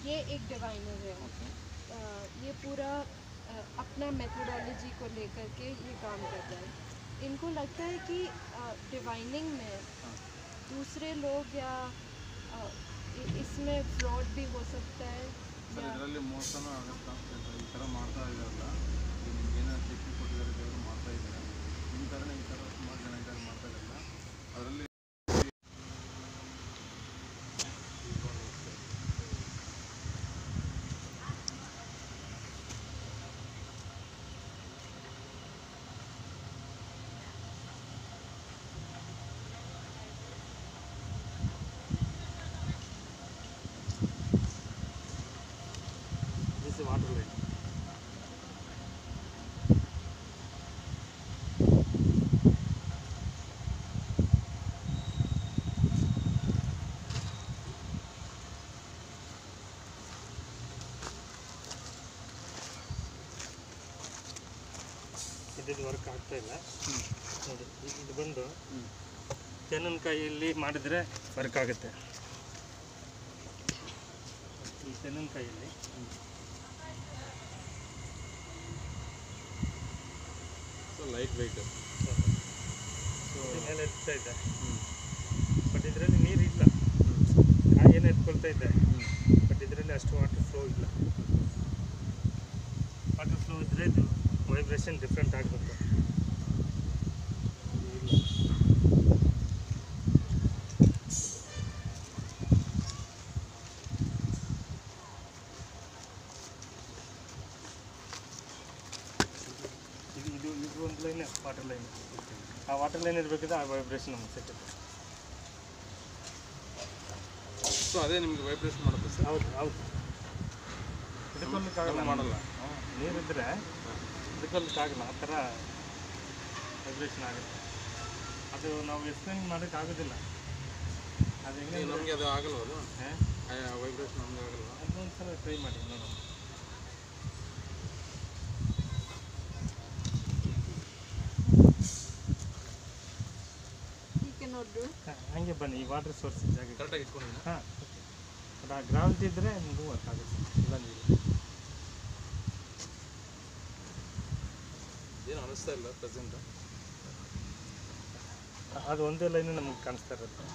ये एक डिवाइनर है। ये पूरा अपना मेथोडोलॉजी को लेकर के ये काम करता है। इनको लगता है कि डिवाइनिंग में दूसरे लोग या इसमें फ्रॉड भी हो सकता है। ಇದರಲ್ಲಿ ಮೋಸನೂ ಆಗುತ್ತೆ ಅಂತ ಈ ಥರ ಮಾಡ್ತಾ ಇದ್ದಾರಲ್ಲ, ನಿಮ್ಗೆ ಏನೋ ಟೆಕ್ನಿಕ್ ಕೊಟ್ಟಿದ್ದಾರೆ ದೇವರು ಮಾಡ್ತಾ ಇದ್ದಾರೆ, ನಿಮ್ಮ ಥರನೇ ಈ ಥರ ಸುಮಾರು ಜನ ಇದ್ದಾರೆ ಮಾಡ್ತಾ ಇದ್ದಾರಲ್ಲ, ಅದರಲ್ಲಿ वाटर लाइन ಇದು ವರ್ಕ್ ಆಗ್ತಾ ಇಲ್ಲ ನೋಡಿ. ಇದು ಬಂದು ತೆಂಗಿನಕಾಯಿಯಲ್ಲಿ ಮಾಡಿದರೆ ವರ್ಕ್ ಆಗುತ್ತೆ. ಈ ತೆಂಗಿನಕಾಯಿಯಲ್ಲಿ ಲೈಟ್ ವೆಯ್ಟ್ ಮೇಲೆ ಎತ್ತಾ ಇದ್ದೆ, ಬಟ್ ಇದರಲ್ಲಿ ನೀರು ಇಲ್ಲ. ಕಾಯಿಯನ್ನು ಎತ್ಕೊಳ್ತಾ ಇದ್ದೆ, ಬಟ್ ಇದರಲ್ಲಿ ಅಷ್ಟು ವಾಟರ್ ಫ್ಲೋ ಇಲ್ಲ. ವಾಟರ್ ಫ್ಲೋ ಇದ್ದರೆ ಇದು ವೈಬ್ರೇಷನ್ ಡಿಫ್ರೆಂಟ್ ಆಗಬೇಕು. ಇದು ಒಂದು ಲೈನ್ ವಾಟರ್ ಲೈನ್. ಆ ವಾಟರ್ ಲೈನ್ ಇರಬೇಕಿದ್ರೆ ಆ ವೈಬ್ರೇಷನ್ ನಮಗೆ ಸಿಗುತ್ತೆ. ಸೊ ಅದೇ ನಿಮಗೆ ವೈಬ್ರೇಷನ್ ಮಾಡುತ್ತೆ ಸರ್? ಹೌದು ಹೌದು. ಇದಕ್ಕೊಲ್ಲಕ್ಕಾಗಲ್ಲ, ಮಾಡಲ್ಲ. ನೀರಿದ್ದರೆ ಇದಕ್ಕೊಲ್ಲಕ್ಕಾಗಲ್ಲ, ಆ ಥರ ವೈಬ್ರೇಷನ್ ಆಗುತ್ತೆ. ಅದು ನಾವು ಎಕ್ಸ್ಪ್ಲೇನ್ ಮಾಡೋಕ್ಕಾಗೋದಿಲ್ಲ. ಅದು ಹೆಂಗೆ ನಮಗೆ ಅದು ಆಗಲ್ವ? ಅದು ಹಾಂ ವೈಬ್ರೇಷನ್ ನಮಗೆ ಆಗಲ್ವ? ಅದೊಂದು ಸಲ ಟ್ರೈ ಮಾಡಿ ನೋಡೋಣ. ಹಂಗೆ ಬನ್ನಿ, ಈ ವಾಟರ್ ಸೋರ್ಸ್ ಜಾಗ ಕರೆಕ್ಟಾಗಿ ಇಟ್ಕೊಂಡಿಲ್ಲ. ಹಾಂ, ಅದು ಆ ಗ್ರಾವಿಟಿ ಇದ್ದರೆ ನಿಮಗೂ ವರ್ಕ್ ಆಗುತ್ತೆ. ಇಲ್ಲ ನೀರು ಏನು ಅನಿಸ್ತಾ ಇಲ್ಲ ಪ್ರೆಸೆಂಟ್. ಅದು ಒಂದೇ ಲೈನು ನಮಗೆ ಕಾಣಿಸ್ತಾ ಇರುತ್ತೆ.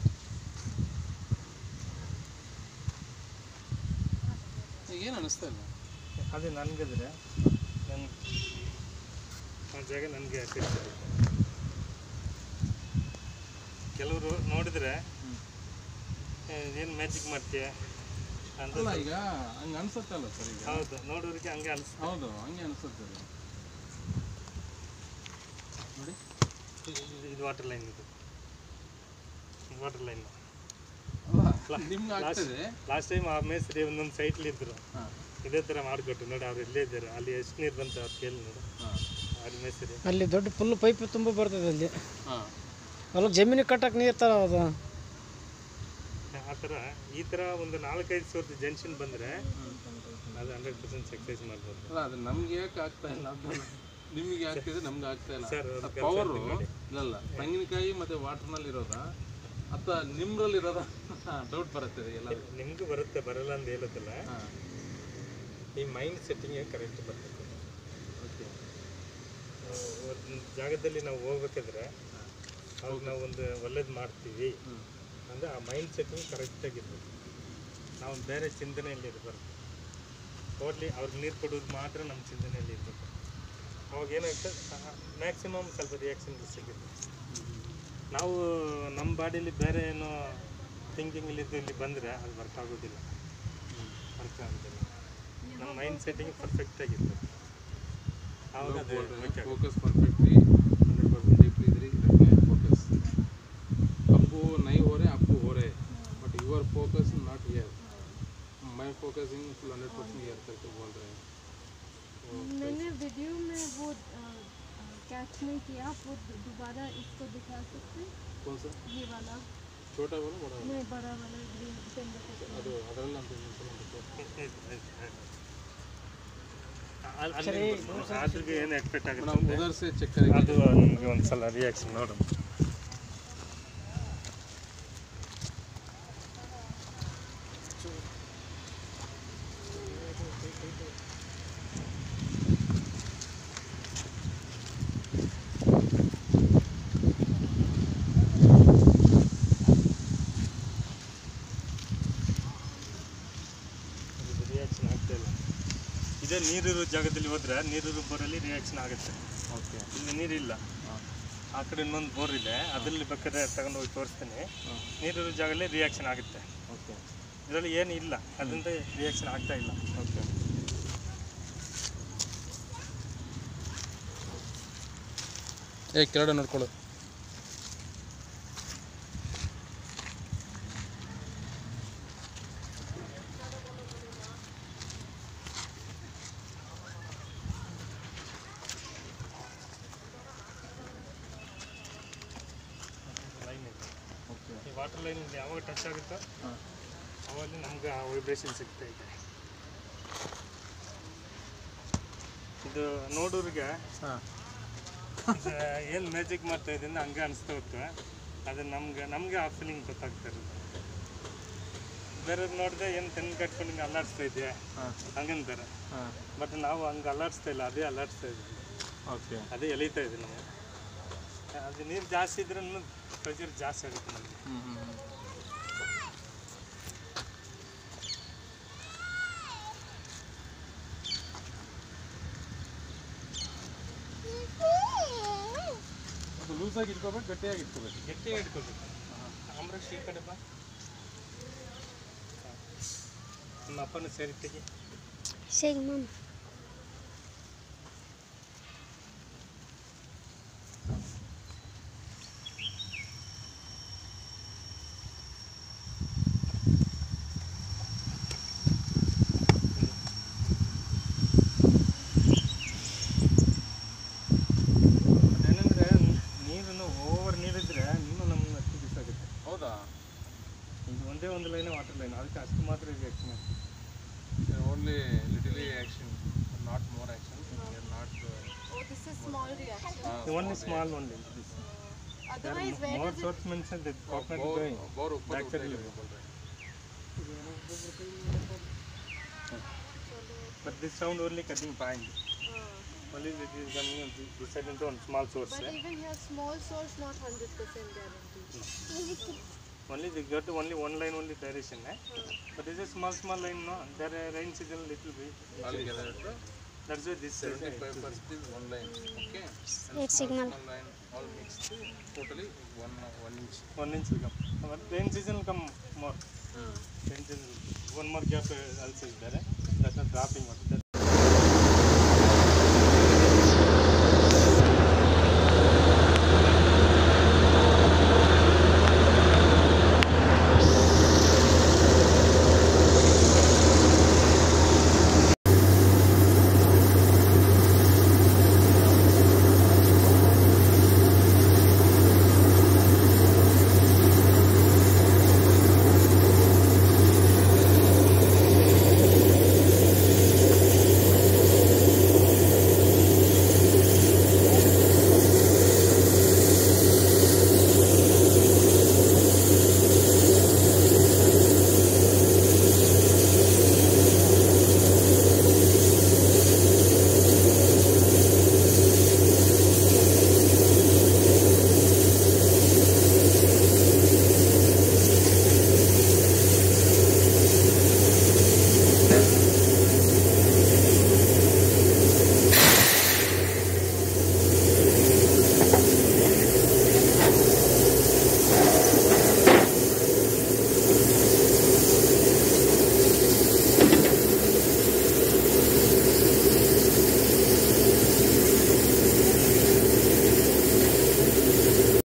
ಏನು ಅನಿಸ್ತಾ ಇಲ್ಲ. ಅದೇ ನನಗಿದ್ರೆ ನನ್ನ ಆ ಜಾಗ ನನಗೆ ಸಿಗ್ತದೆ. ಕೆಲವರು ನೋಡಿದರೆ ಏನು ಮ್ಯಾಜಿಕ್ ಮಾಡ್ತೀಯ ಅಂತ. ಈಗ ಹಂಗೆ ಅನ್ಸುತ್ತಲ್ಲ ಸರ್? ಈಗ ಹೌದು, ನೋಡೋರಿಗೆ ಹಂಗೆ ಅನಿಸುತ್ತೆ. ಹೌದು, ಹಂಗೆ ಅನಿಸುತ್ತೆ ನೋಡಿ. ಇದು ವಾಟರ್ ಲೈನ್, ಇದು ವಾಟರ್ ಲೈನ್. ನಿಮ್ಗೆ ಆಗ್ತದೆ. ಲಾಸ್ಟ್ ಟೈಮ್ ಆ ಮೇಸ್ತ್ರಿ ಒಂದೊಂದು ಸೈಟ್ಲಿ ಇದ್ರು, ಇದೇ ಥರ ಮಾಡಿಕೊಟ್ರು ನೋಡಿ. ಅವ್ರು ಇಲ್ಲೇ ಇದ್ದಾರೆ, ಅಲ್ಲಿ ಎಷ್ಟು ನೀರು ಬಂತು ಅವ್ರು ಕೇಳಿ ನೋಡು. ಅಲ್ಲಿ ಮೇಸ್ತ್ರಿ ಅಲ್ಲಿ ದೊಡ್ಡ ಫುಲ್ ಪೈಪ್ ತುಂಬ ಬರ್ತದೆ ಅಲ್ಲಿ. ಅಲ್ಲಿ ಜಮೀನಿಗೆ ಕಟ್ಟಕ್ಕೆ ನೀರು ತರ ಅದು. ಆ ಥರ ಈ ಥರ ಒಂದು 4-5 ಸೋರ್ಸ್ ಜಂಕ್ಷನ್ ಬಂದರೆ ಅದು 100% ಸಕ್ಸಸ್ ಮಾಡ್ಬೋದು. ಅಲ್ಲ, ಅದು ನಮ್ಗೆ ಯಾಕೆ ಆಗ್ತಾ ಇಲ್ಲ? ನಿಮಗೆ ಆಗ್ತಿದೆ, ನಮ್ಗೆ ಆಗ್ತಾ ಇಲ್ಲ ಸರ್. ಪವರು ಇಲ್ಲ. ತೆಂಗಿನಕಾಯಿ ಮತ್ತು ವಾಟರ್ನಲ್ಲಿ ಇರೋದ ಅಥವಾ ನಿಮ್ರಲ್ಲಿ ಇರೋದ ಡೌಟ್ ಬರುತ್ತೆ ಎಲ್ಲ. ನಿಮಗೂ ಬರುತ್ತೆ, ಬರಲ್ಲ ಅಂತ ಹೇಳೋದಿಲ್ಲ. ಈ ಮೈಂಡ್ ಸೆಟ್ಟಿಂಗ್ ಕರೆಕ್ಟ್ ಬರ್ತದೆ. ಓಕೆ, ಒಂದು ಜಾಗದಲ್ಲಿ ನಾವು ಹೋಗ್ಬೇಕಾದ್ರೆ ಅವಾಗ ನಾವು ಒಂದು ಒಳ್ಳೇದು ಮಾಡ್ತೀವಿ ಅಂದರೆ ಆ ಮೈಂಡ್ ಸೆಟ್ಟಿಂಗ್ ಕರೆಕ್ಟಾಗಿರ್ಬೇಕು. ನಾವು ಬೇರೆ ಚಿಂತನೆಯಲ್ಲಿ ಇರಬಾರ್ದು. ಟೋಟ್ಲಿ ಅವ್ರಿಗೆ ನೀರು ಕೊಡೋದು ಮಾತ್ರ ನಮ್ಮ ಚಿಂತನೆಯಲ್ಲಿ ಇರಬೇಕು. ಅವಾಗ ಏನಾಗುತ್ತೆ, ಮ್ಯಾಕ್ಸಿಮಮ್ ಸ್ವಲ್ಪ ರಿಯಾಕ್ಷನ್ ಸಿಗುತ್ತೆ. ನಾವು ನಮ್ಮ ಬಾಡಿಲಿ ಬೇರೆ ಏನೋ ಥಿಂಕಿಂಗಲ್ಲಿದ್ದು ಇಲ್ಲಿ ಬಂದರೆ ಅದು ವರ್ಕ್ ಆಗೋದಿಲ್ಲ. ವರ್ಕ್ ಆಗೋದಿಲ್ಲ. ನಮ್ಮ ಮೈಂಡ್ ಸೆಟ್ಟಿಂಗ್ ಪರ್ಫೆಕ್ಟಾಗಿರ್ಬೇಕು. ಆವಾಗ ಅದು ಫೋಕಸ್ ಪರ್ಫೆಕ್ಟ್ಲಿ 100% डीपली इधर ही रखना है फोकस. आपको नहीं हो रहे, आपको हो रहे, but your focus not here. मैं फोकसिंग फुल 100% हियर करके बोल रहे हैं. मैंने वीडियो में वो कैच नहीं किया, वो दोबारा इसको दिखा सकते हैं? कौन सा? ये वाला छोटा वाला, बड़ा वाला? नहीं, बड़ा वाला ग्रीन टेंडर का। ಅದು ಅದರಲ್ಲಿ ಅಂತ ಅದ್ರಿಗೆ ಏನು ಎಕ್ಸ್ಪೆಕ್ಟ್ ಆಗುತ್ತೆ ನಾವು ಉದರ್ ಸೆ ಚೆಕ್ ಕರೆಂगे. ಅದು ನಿಮಗೆ ಒಂದು ಸಲ ರಿಯಾಕ್ಷನ್ ನೋಡೋಣ. ಇದೇ ನೀರಿರೋ ಜಾಗದಲ್ಲಿ ಹೋದ್ರೆ ನೀರಿರೋ ಬೋರಲ್ಲಿ ರಿಯಾಕ್ಷನ್ ಆಗುತ್ತೆ. ಓಕೆ. ಇಲ್ಲಿ ನೀರಿಲ್ಲ, ಆ ಕಡೆ ಇನ್ನೊಂದು ಬೋರ್ ಇದೆ, ಅದರಲ್ಲಿ ಬೇಕಾದ್ರೆ ತಗೊಂಡು ಹೋಗಿ ತೋರಿಸ್ತೀನಿ. ನೀರಿರೋ ಜಾಗದಲ್ಲಿ ರಿಯಾಕ್ಷನ್ ಆಗುತ್ತೆ. ಓಕೆ. ಇದರಲ್ಲಿ ಏನು ಇಲ್ಲ, ಅದರಿಂದ ರಿಯಾಕ್ಷನ್ ಆಗ್ತಾ ಇಲ್ಲ. ಓಕೆ. ಕೆಳಗಡೆ ನೋಡ್ಕೊಳ್ಳು. ಲೈನ್ ಇದೆ. ಓಕೆ. ಈ ವಾಟರ್ ಲೈನ್ ಯಾವಾಗ ಟಚ್ ಆಗುತ್ತೋ ಅವಾಗ ನಮ್ಗೆ ಆ ವೈಬ್ರೇಷನ್ ಸಿಗ್ತಾ ಇದೆ. ಇದು ನೋಡೋರಿಗೆ ಏನು ಮ್ಯಾಜಿಕ್ ಮಾಡ್ತಾ ಇದ್ದೀನಿ ಹಂಗೆ ಅನಿಸ್ತಾ ಹೋಗ್ತವೆ. ಅದು ನಮಗೆ ಆ ಫೀಲಿಂಗ್ ಗೊತ್ತಾಗ್ತಾ ಇರುತ್ತೆ. ಬೇರೆಯವ್ರು ನೋಡಿದ್ರೆ ಏನು ತೆನ್ ಕಟ್ಕೊಂಡು ಅಲ್ಲಾಡಿಸ್ತಾ ಇದೆಯಾ ಹಂಗಂತಾರೆ. ಬಟ್ ನಾವು ಹಂಗೆ ಅಲ್ಲಾಡಿಸ್ತಾ ಇಲ್ಲ, ಅದೇ ಅಲ್ಲಾಡಿಸ್ತಾ ಇದ್ದೀವಿ. ಓಕೆ. ಅದೇ ಎಳೀತಾ ಇದೆ ನಮಗೆ. ಅದು ನೀರು ಜಾಸ್ತಿ ಇದ್ರೂ ಪ್ರೆಷರ್ ಜಾಸ್ತಿ ಆಗುತ್ತೆ ನಮಗೆ. ಲೂಸಾಗಿ ಇಟ್ಕೋಬೇಕು, ಗಟ್ಟಿಯಾಗಿ ಇಟ್ಕೋಬೇಕು. ಗಟ್ಟಿಯಾಗಿ ಇಟ್ಕೋಬೇಕು. ಅಮರೇಶ್ ಈ ಕಡೆ ಬಾ. ನಿಮ್ಮ ಅಪ್ಪನ ಸೇರಿ ತೆಗಿ. Shake mom. ಏನಂದ್ರೆ ನೀರನ್ನು ಓವರ್ ನೀರಿದ್ರೆ ಇನ್ನೂ ನಮ್ಮನ್ನ ಅಷ್ಟು ಬಿಸಾಗುತ್ತೆ. ಹೌದಾ? ಇದು ಒಂದೇ ಒಂದು ಲೈನ್ ವಾಟರ್ ಲೈನ್, ಅದಕ್ಕೆ ಅಷ್ಟು ಮಾತ್ರ ರಿಯಾಕ್ಷನ್ ಆಗ್ತದೆ. Only little action, not more action, not Oh, this is small reaction. Only small only. Otherwise, where More does it? source mentioned that coconut is going. Bore ऊपर Back side उठाइए level. बोल रहे हैं. But this sound only cutting point. Only it is coming this side into one small source. But even here, small source, not 100% guarantee. Only they got only one line only direction. But this is small line, no? Their rain signal little bit. Altogether, That's why this 75% is one line. Okay. Eight signal. Small line, all mixed. Totally one inch. 1 inch will come. But rain season will come more. Rain season, one more gap also is there. That's not dropping water.